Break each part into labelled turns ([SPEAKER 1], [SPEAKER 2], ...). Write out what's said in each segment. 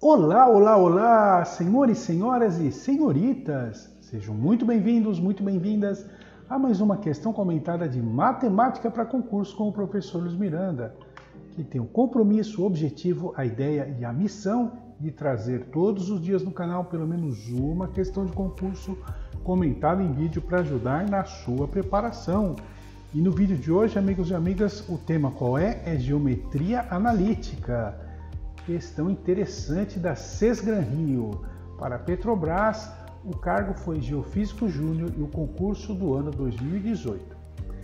[SPEAKER 1] Olá, olá, olá, senhores, senhoras e senhoritas! Sejam muito bem-vindos, muito bem-vindas a mais uma questão comentada de matemática para concurso com o professor Luiz Miranda, que tem o compromisso, o objetivo, a ideia e a missão de trazer todos os dias no canal pelo menos uma questão de concurso comentada em vídeo para ajudar na sua preparação. E no vídeo de hoje, amigos e amigas, o tema qual é? É geometria analítica. Questão interessante da Sesgran Rio. Para a Petrobras, o cargo foi Geofísico Júnior e o concurso do ano 2018.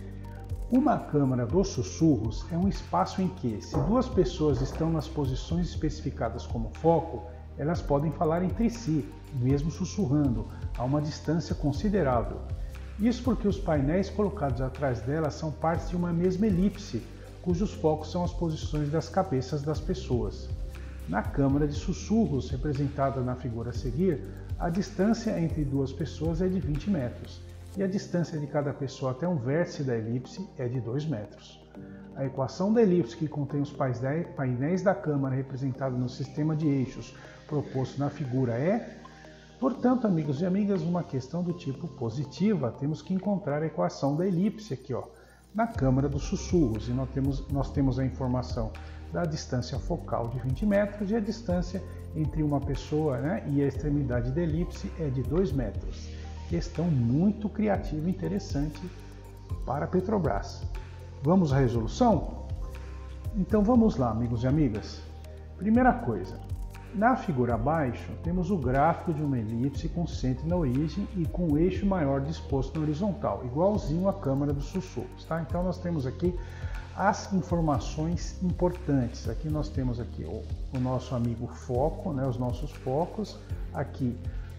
[SPEAKER 1] Uma câmara dos sussurros é um espaço em que, se duas pessoas estão nas posições especificadas como foco, elas podem falar entre si, mesmo sussurrando, a uma distância considerável. Isso porque os painéis colocados atrás delas são partes de uma mesma elipse, cujos focos são as posições das cabeças das pessoas. Na câmara de sussurros, representada na figura a seguir, a distância entre duas pessoas é de 20 metros e a distância de cada pessoa até um vértice da elipse é de 2 metros. A equação da elipse que contém os painéis da câmara representados no sistema de eixos proposto na figura é, portanto, amigos e amigas, uma questão do tipo positiva. Temos que encontrar a equação da elipse aqui, na câmara dos sussurros, e nós temos a informação da distância focal de 20 metros e a distância entre uma pessoa, e a extremidade da elipse é de 2 metros. Questão muito criativa e interessante para a Petrobras. Vamos à resolução? Então vamos lá, amigos e amigas. Primeira coisa, na figura abaixo temos o gráfico de uma elipse com centro na origem e com o eixo maior disposto na horizontal, igualzinho à câmara dos sussurros, tá? Então nós temos aqui as informações importantes. Aqui nós temos aqui o nosso amigo foco, os nossos focos, aqui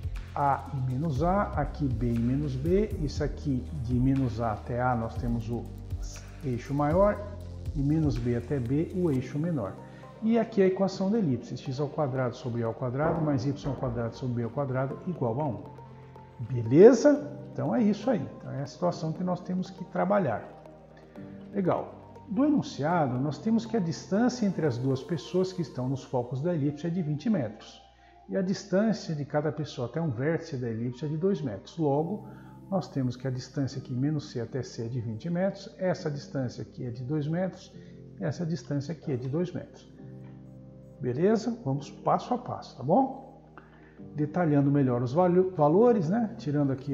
[SPEAKER 1] A e menos A, aqui B e menos B, isso aqui de menos A até A nós temos o eixo maior e menos B até B o eixo menor. E aqui a equação da elipse, x ao quadrado sobre a ao quadrado mais y ao quadrado sobre b ao quadrado igual a 1. Beleza? Então é isso aí, então é a situação que nós temos que trabalhar. Legal. Do enunciado, nós temos que a distância entre as duas pessoas que estão nos focos da elipse é de 20 metros. E a distância de cada pessoa até um vértice da elipse é de 2 metros. Logo, nós temos que a distância aqui, menos c até c, é de 20 metros. Essa distância aqui é de 2 metros. Essa distância aqui é de 2 metros. Beleza? Vamos passo a passo, tá bom? Detalhando melhor os valores, Tirando aqui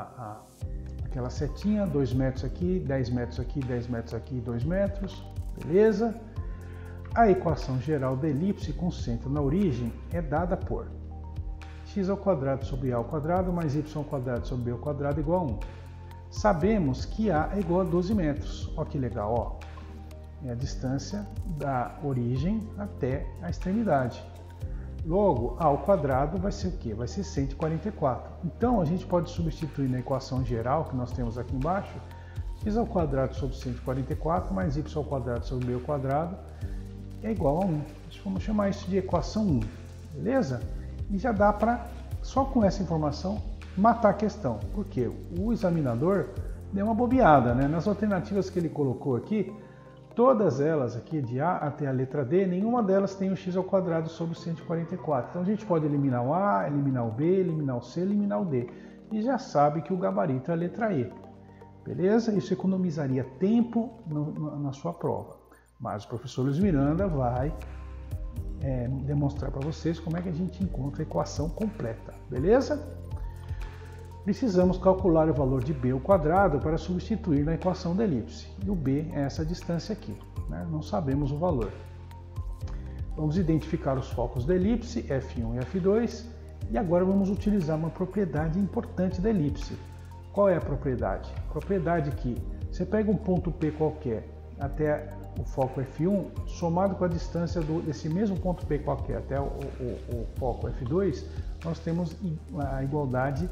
[SPEAKER 1] aquela setinha, 2 metros aqui, 10 metros aqui, 10 metros aqui, 2 metros, beleza? A equação geral da elipse com centro na origem é dada por x ao quadrado sobre a ao quadrado mais y ao quadrado sobre b ao quadrado igual a 1. Sabemos que a é igual a 12 metros, olha que legal, é a distância da origem até a extremidade. Logo, a ao quadrado vai ser o quê? Vai ser 144. Então, a gente pode substituir na equação geral que nós temos aqui embaixo, x ao quadrado sobre 144 mais y ao quadrado sobre b ao quadrado é igual a 1. Vamos chamar isso de equação 1, beleza? E já dá para, só com essa informação, matar a questão. Porque o examinador deu uma bobeada, Nas alternativas que ele colocou aqui, todas elas aqui, de A até a letra D, nenhuma delas tem o x ao quadrado sobre 144. Então a gente pode eliminar o A, eliminar o B, eliminar o C, eliminar o D. E já sabe que o gabarito é a letra E. Beleza? Isso economizaria tempo na sua prova. Mas o professor Luiz Miranda vai demonstrar para vocês como é que a gente encontra a equação completa. Beleza? Precisamos calcular o valor de b ao quadrado para substituir na equação da elipse. E o b é essa distância aqui, Não sabemos o valor. Vamos identificar os focos da elipse, F1 e F2, e agora vamos utilizar uma propriedade importante da elipse. Qual é a propriedade? A propriedade que você pega um ponto P qualquer até o foco F1, somado com a distância desse mesmo ponto P qualquer até o foco F2, nós temos a igualdade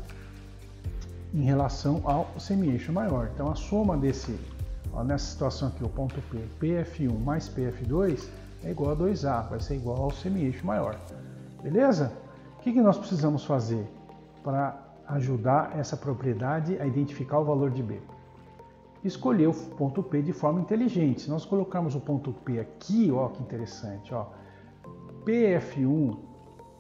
[SPEAKER 1] em relação ao semi-eixo maior. Então a soma nessa situação aqui, o ponto P, PF1 mais PF2 é igual a 2A, vai ser igual ao semi-eixo maior. Beleza? O que nós precisamos fazer para ajudar essa propriedade a identificar o valor de B? Escolher o ponto P de forma inteligente. Se nós colocarmos o ponto P aqui, ó, que interessante, ó, PF1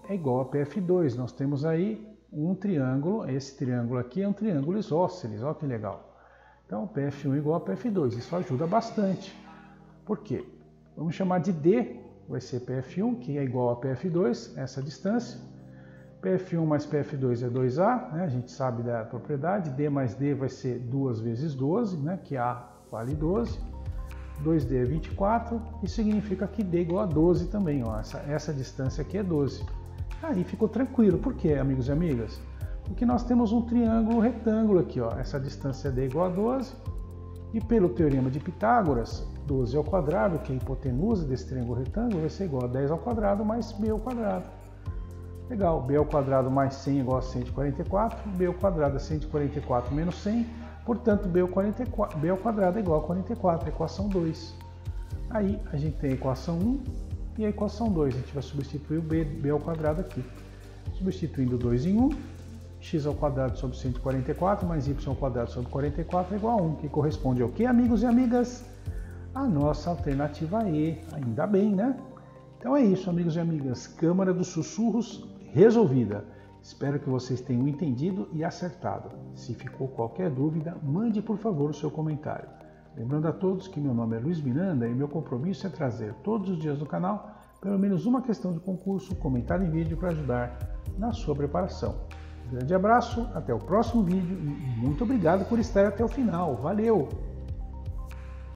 [SPEAKER 1] é igual a PF2. Nós temos aí um triângulo, esse triângulo aqui é um triângulo isósceles, olha que legal. Então, PF1 igual a PF2, isso ajuda bastante. Por quê? Vamos chamar de D, vai ser PF1, que é igual a PF2, essa distância. PF1 mais PF2 é 2A, né? A gente sabe da propriedade. D mais D vai ser 2 vezes 12, né? Que A vale 12. 2D é 24, isso significa que D é igual a 12 também. Ó. Essa distância aqui é 12. Aí ficou tranquilo. Por quê, amigos e amigas? Porque nós temos um triângulo retângulo aqui. Ó. Essa distância D é igual a 12. E pelo teorema de Pitágoras, 12 ao quadrado, que é a hipotenusa desse triângulo retângulo, vai ser igual a 10 ao quadrado mais B ao quadrado. Legal, B ao quadrado mais 100 é igual a 144, B ao quadrado é 144 menos 100, portanto B ao quadrado é igual a 44, equação 2. Aí a gente tem a equação 1 e a equação 2, a gente vai substituir o B ao quadrado aqui. Substituindo 2 em 1, x ao quadrado sobre 144 mais y ao quadrado sobre 44 é igual a 1, que corresponde ao que, amigos e amigas? A nossa alternativa E, ainda bem, né? Então é isso, amigos e amigas, Câmara dos Sussurros resolvida. Espero que vocês tenham entendido e acertado. Se ficou qualquer dúvida, mande por favor o seu comentário. Lembrando a todos que meu nome é Luiz Miranda e meu compromisso é trazer todos os dias no canal pelo menos uma questão de concurso comentada em vídeo para ajudar na sua preparação. Um grande abraço, até o próximo vídeo e muito obrigado por estar até o final. Valeu!